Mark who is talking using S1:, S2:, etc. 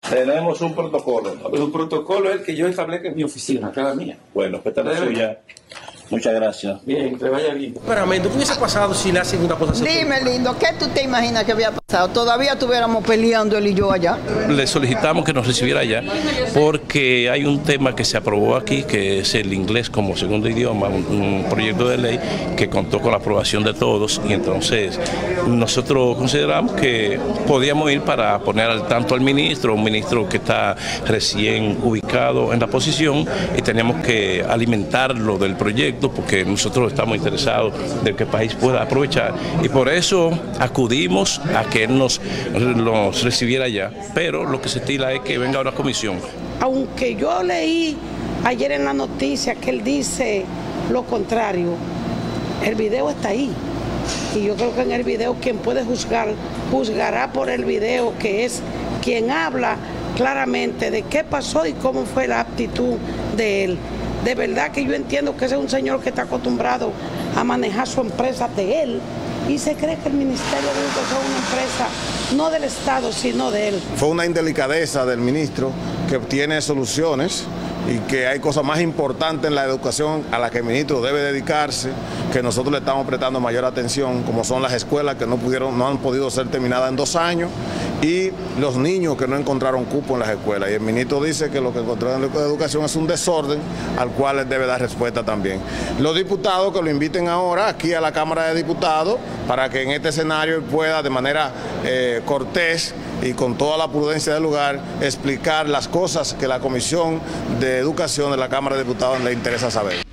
S1: Tenemos un protocolo.
S2: Un protocolo es el que yo establezco en mi oficina, cada mía.
S1: Bueno, pues esta es suya. Muchas gracias.
S2: Bien, que vaya bien.
S3: Espérame, ¿qué hubiese pasado si le hacen una cosa así?
S4: Dime, lindo, ¿qué tú te imaginas que había pasado? Todavía estuviéramos peleando él y yo allá.
S5: Le solicitamos que nos recibiera allá porque hay un tema que se aprobó aquí, que es el inglés como segundo idioma, un proyecto de ley que contó con la aprobación de todos, y entonces nosotros consideramos que podíamos ir para poner al tanto al ministro, un ministro que está recién ubicado en la posición, y teníamos que alimentarlo del proyecto porque nosotros estamos interesados de que el país pueda aprovechar, y por eso acudimos a que él nos recibiera allá, pero lo que se estila es que venga una comisión.
S6: Aunque yo leí ayer en la noticia que él dice lo contrario, el video está ahí, y yo creo que en el video quien puede juzgar, juzgará por el video, que es quien habla claramente de qué pasó y cómo fue la actitud de él. De verdad que yo entiendo que ese es un señor que está acostumbrado a manejar su empresa de él, y se cree que el Ministerio de Educación es una empresa no del Estado, sino de él.
S7: Fue una indelicadeza del ministro, que tiene soluciones y que hay cosas más importantes en la educación a las que el ministro debe dedicarse, que nosotros le estamos prestando mayor atención, como son las escuelas que no han podido ser terminadas en 2 años, y los niños que no encontraron cupo en las escuelas. Y el ministro dice que lo que encontró en la educación es un desorden al cual él debe dar respuesta también. Los diputados que lo inviten ahora aquí a la Cámara de Diputados para que en este escenario él pueda de manera cortés y con toda la prudencia del lugar explicar las cosas que la Comisión de Educación de la Cámara de Diputados le interesa saber.